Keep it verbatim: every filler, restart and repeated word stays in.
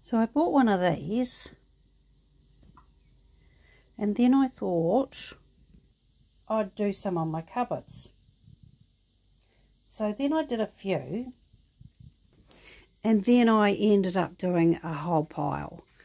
So I bought one of these, and then I thought I'd do some on my cupboards. So then I did a few, and then I ended up doing a whole pile.